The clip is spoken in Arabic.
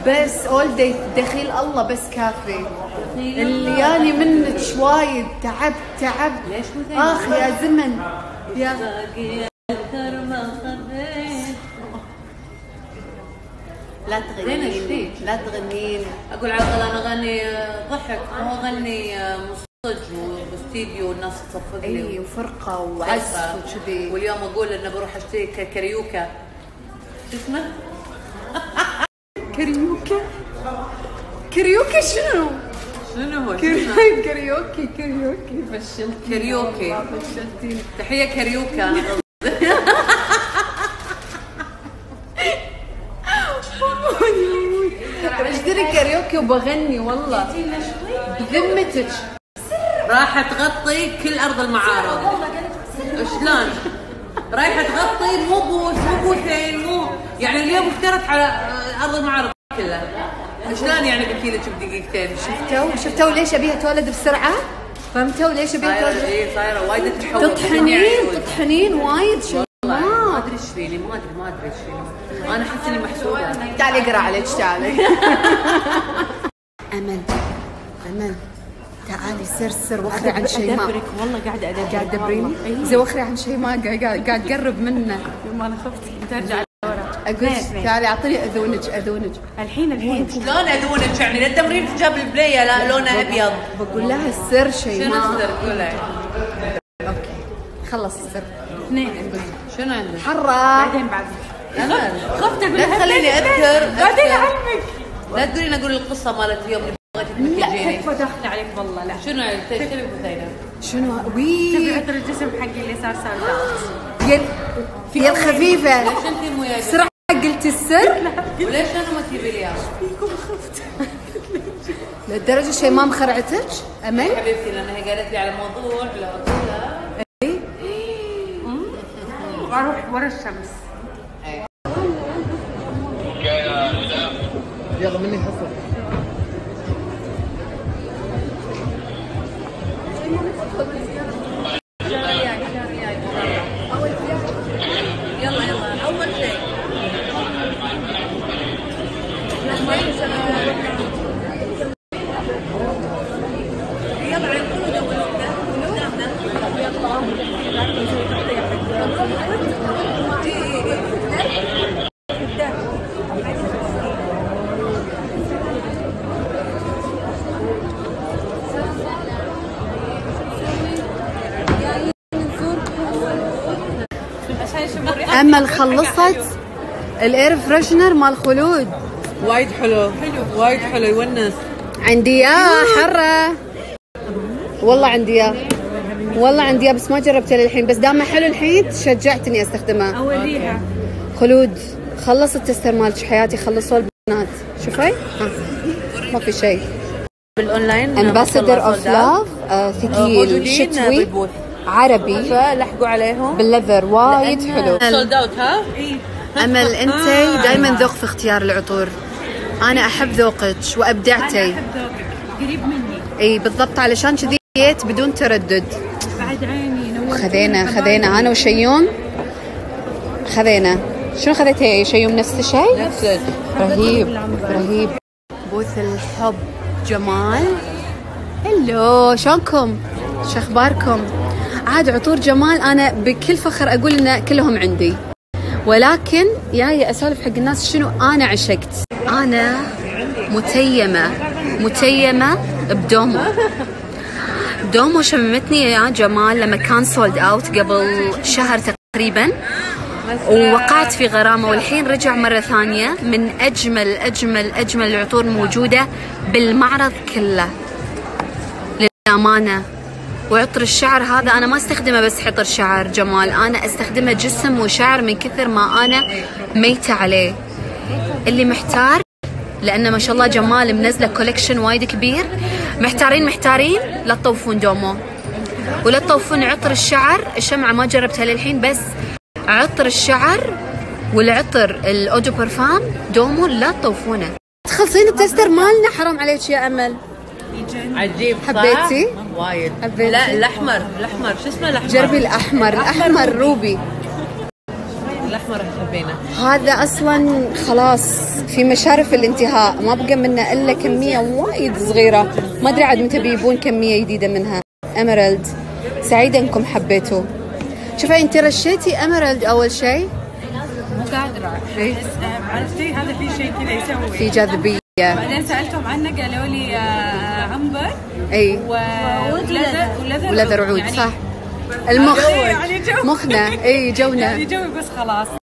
بس اول داي دخيل الله بس كافي. اللي ياني منك وايد تعبت. ليش اخ يا زمن يا لا تغنين لا تغنين. اقول عقل انا اغني ضحك، مو اغني صج واستديو والناس تصفق لي. اي وفرقه وعزف وكذي. واليوم اقول انه بروح اشتري كاريوكا. شو اسمه؟ كاريوكا شنو هو؟ كاريوكي فشلت. كاريوكي فشلتيني. تحيه كاريوكا. اشتري كاريوكي وبغني والله بذمتك. راح تغطي كل ارض المعارض. شلون؟ رايحه تغطي مو بوثين، مو يعني اليوم افترت على ارض المعارض كلها. شلون يعني بكيلك بدقيقتين؟ شفتوا ليش ابيها تولد بسرعه؟ فهمتوا ليش ابيها تولد؟ اي صايره وايد تتحول. تطحنين وايد شيء. ما ادري ايش فيني، ما ادري ايش فيني. انا احس اني محسوده. تعالي اقرا عليك تعالي. امل تعالي سر وخري عن شيماء. ادبرك والله قاعده ادبرك. قاعد تدبريني؟ زي وخري عن شيماء قاعد تقرب منه. ما انا خفت ترجع لورا. اقول تعالي اعطيني اذونك. الحين شلون اذونك يعني؟ التمرين جاب البلايه لا لونه ابيض. بقول لها السر شيماء. شنو السر؟ قولي. اوكي خلص السر. اثنين شنو عندك؟ حرة بعدين انا خفت اقول لا تخليني اذكر. بعدين اعلمك. لا تقولين اقول القصه مالت اليوم اللي بغيتي تجيني. لا داخله عليك والله. لا شنو تبي بثينه؟ شنو تبي عطر الجسم حقي اللي صار داوت. يا الخفيفة. ليش انت مو يا بسرعة قلت السر؟ وليش انا ما تجيبي لي اياه؟ لدرجة شيء ما مخرعتك؟ امل؟ حبيبتي لان هي قالت لي على موضوع لا اقولها. واروح ورا الشمس. يلا مني حصل. يلا اول شيء امل خلصت الاير فريشنر مال خلود. وايد حلو وايد حلو يونس. عندي اياه حره والله عندي اياه بس ما جربته للحين، بس دامه حلو الحين تشجعتني استخدمه. اوريها خلود خلص التستر مالك حياتي، خلصوا البنات. شوفي ما في شيء. بالاونلاين امباسادور اوف لاف ثقيل شتوي عربي. فلحقوا عليهم بالليفر وايد حلو. سولد اوت ها؟ امل انتي دائما ذوق في اختيار العطور. انا احب ذوقك وابدعتي. قريب مني. اي بالضبط علشان كذي جيت بدون تردد. بعد عيني خذينا انا وشيوم. شنو خذيتي يا شيوم؟ نفس الشيء؟ نفس الشيء. رهيب. بوث الحب جمال. هلو شلونكم؟ شو اخباركم؟ عاد عطور جمال انا بكل فخر اقول ان كلهم عندي، ولكن جاي اسولف حق الناس شنو انا عشقت. انا متيمه بدومو شممتني يا جمال لما كان سولد اوت قبل شهر تقريبا، ووقعت في غرامه، والحين رجع مره ثانيه من اجمل العطور موجوده بالمعرض كله للامانه. وعطر الشعر هذا انا ما استخدمه بس عطر شعر جمال، انا استخدمه جسم وشعر من كثر ما انا ميته عليه. اللي محتار لانه ما شاء الله جمال منزله كولكشن وايد كبير، محتارين لا تطوفون دومو ولا تطوفون عطر الشعر. الشمعه ما جربتها للحين، بس عطر الشعر والعطر الاودو بارفام دومو لا تطوفونه. تخلصين التستر مالنا حرام عليك يا امل. عجيب حبيتي؟ وايد. حبيتي؟ لا الاحمر شو اسمه؟ الاحمر جربي الاحمر روبي. الاحمر حبينا. هذا اصلا خلاص في مشارف الانتهاء، ما بقى منه الا كميه وايد صغيره، ما ادري عاد متى بيجيبون كميه جديده منها. اميرالد، سعيده انكم حبيتوا. شوفي انت رشيتي اميرالد اول شيء؟ مو قادرة. إيه؟ عرفتي هذا في شيء كذا يسوي. في جاذبيه. بعدين سألتهم عنه قالوا لي عنبر. اي ولذر ولذر عود يعني صح. المخ يعني جو. مخنا اي جونا يعني جوي بس خلاص